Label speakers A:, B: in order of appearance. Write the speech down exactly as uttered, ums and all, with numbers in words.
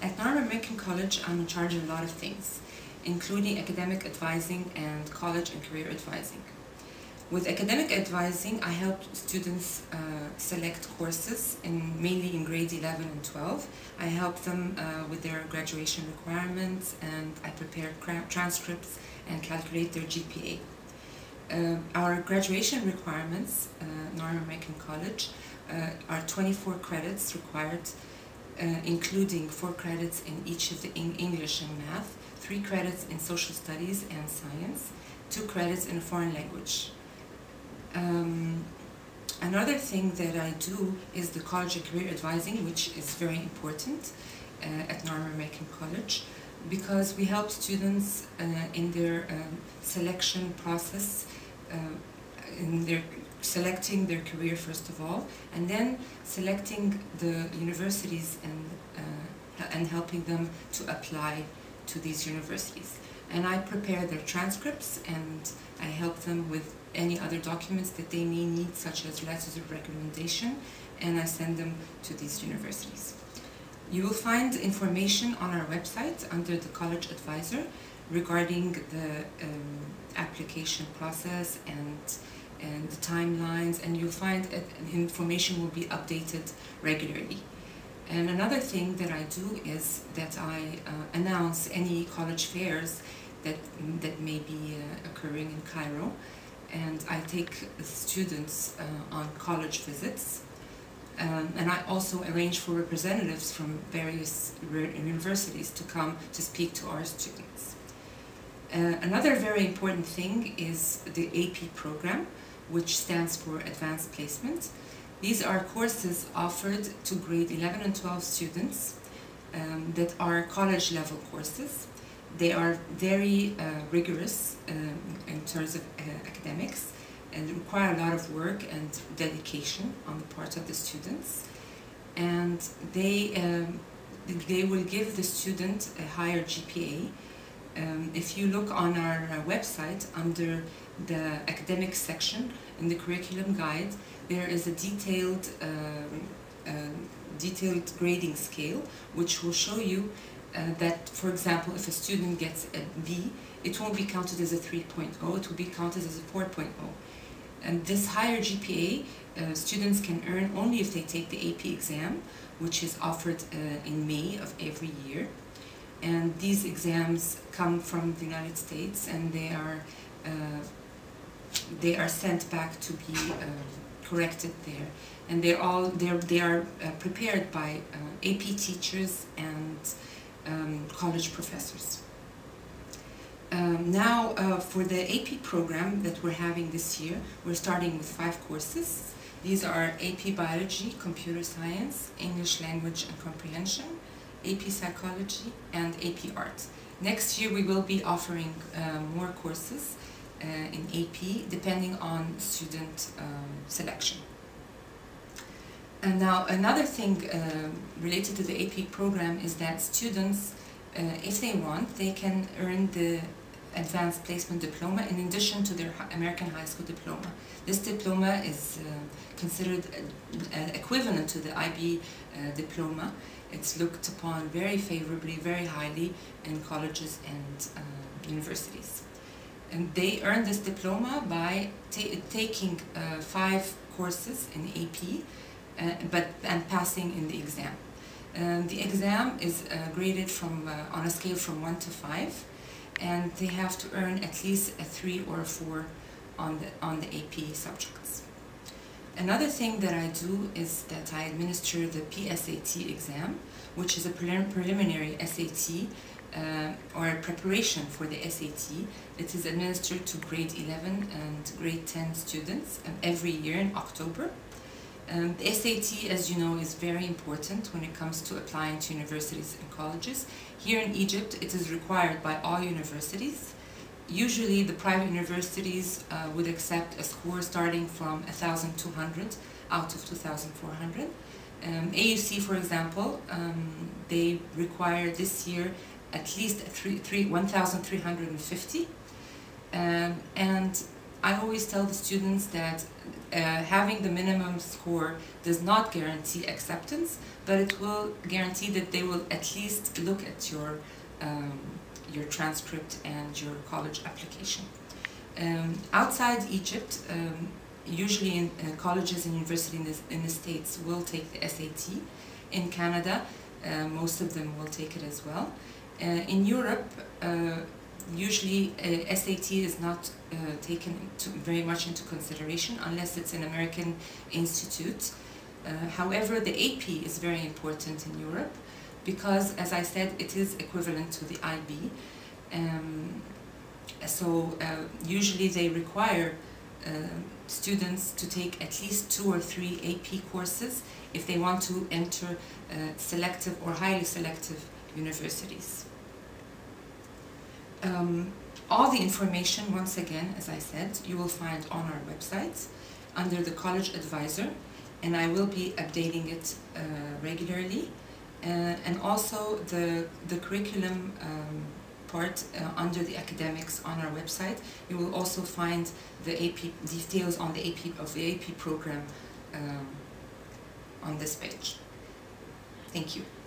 A: At Northern American College, I'm in charge of a lot of things, including academic advising and college and career advising. With academic advising, I help students uh, select courses, in, mainly in grades eleven and twelve. I help them uh, with their graduation requirements, and I prepare transcripts and calculate their G P A. Uh, our graduation requirements, uh, Northern American College, uh, are twenty-four credits required, uh, including four credits in each of the English and math, three credits in social studies and science, two credits in a foreign language. Um, another thing that I do is the college and career advising, which is very important uh, at Northern American College, because we help students uh, in their um, selection process, uh, in their selecting their career first of all, and then selecting the universities and, uh, and helping them to apply to these universities. And I prepare their transcripts, and I help them with any other documents that they may need, such as letters of recommendation, and I send them to these universities. You will find information on our website under the College Advisor regarding the um, application process and, and the timelines, and you'll find that information will be updated regularly. And another thing that I do is that I uh, announce any college fairs that, that may be uh, occurring in Cairo, and I take students uh, on college visits. Um, and I also arrange for representatives from various universities to come to speak to our students. Uh, another very important thing is the A P program, which stands for Advanced Placement. These are courses offered to grade eleven and twelve students um, that are college level courses. They are very uh, rigorous um, in terms of uh, academics, and require a lot of work and dedication on the part of the students. And they, um, they will give the student a higher G P A. Um, if you look on our uh, website, under the academic section, in the curriculum guide, there is a detailed, um, uh, detailed grading scale, which will show you Uh, that, for example, if a student gets a B, it won't be counted as a three point oh, it will be counted as a four point oh. And this higher G P A, uh, students can earn only if they take the A P exam, which is offered uh, in May of every year. And these exams come from the United States, and they are, uh, they are sent back to be uh, corrected there. And they're all, they're, they are uh, prepared by uh, A P teachers and Um, college professors. Um, now, uh, for the A P program that we're having this year, we're starting with five courses. These are A P Biology, Computer Science, English Language and Comprehension, A P Psychology, and A P Art. Next year we will be offering uh, more courses uh, in A P, depending on student um, selection. And now another thing uh, related to the A P program is that students, uh, if they want, they can earn the Advanced Placement Diploma in addition to their American High School Diploma. This diploma is uh, considered uh, uh, equivalent to the I B uh, diploma. It's looked upon very favorably, very highly in colleges and uh, universities. And they earn this diploma by ta taking uh, five courses in A P, Uh, but and passing in the exam. Um, the exam is uh, graded from uh, on a scale from one to five, and they have to earn at least a three or a four on the on the A P subjects. Another thing that I do is that I administer the P S A T exam, which is a prelim preliminary S A T uh, or a preparation for the S A T. It is administered to grade eleven and grade ten students um, every year in October. Um, the S A T, as you know, is very important when it comes to applying to universities and colleges. Here in Egypt, it is required by all universities. Usually, the private universities uh, would accept a score starting from one thousand two hundred out of two thousand four hundred. Um, A U C, for example, um, they require this year at least one thousand three hundred fifty. Um, and I always tell the students that uh, having the minimum score does not guarantee acceptance, but it will guarantee that they will at least look at your, um, your transcript and your college application. Um, outside Egypt, um, usually in uh, colleges and universities in, the- in the States will take the S A T. In Canada, uh, most of them will take it as well. Uh, in Europe, uh, usually uh, S A T is not uh, taken into, very much into consideration unless it's an American institute. Uh, however, the A P is very important in Europe because, as I said, it is equivalent to the I B. Um, so uh, usually they require uh, students to take at least two or three A P courses if they want to enter uh, selective or highly selective universities. Um, all the information, once again, as I said, you will find on our website under the College Advisor, and I will be updating it uh, regularly. Uh, and also the, the curriculum um, part uh, under the academics on our website. You will also find the A P details on the A P of the A P program um, on this page. Thank you.